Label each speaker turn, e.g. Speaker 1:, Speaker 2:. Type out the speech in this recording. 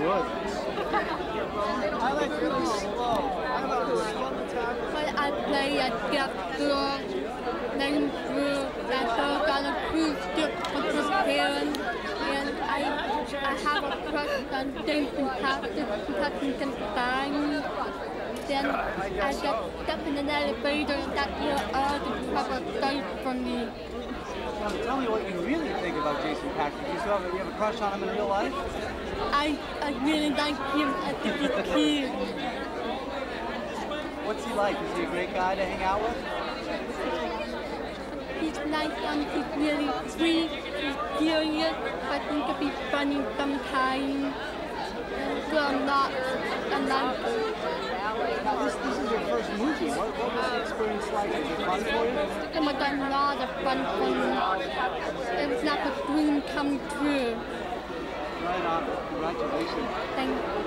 Speaker 1: would. I like really slow. I thought it was fun to tackle.
Speaker 2: But I play a girl, then through that girl got a cruise ship with his parents, and I have a crush on James Patrick because he can fly. Then I get stuck in an elevator and that's where all the trouble started for me.
Speaker 1: Tell me what you really think about Jason Patrick. You have a crush on him in real life?
Speaker 2: I really like him as a kid.
Speaker 1: What's he like? Is he a great guy to hang out with?
Speaker 2: He's nice and he's really sweet, he's serious, but he can be funny sometimes. So I'm not,
Speaker 1: Now, this is your first movie. What was the experience like? Was it fun for you?
Speaker 2: it was a lot of fun for me. It was like a dream come true.
Speaker 1: Right on. Congratulations.
Speaker 2: Thank you.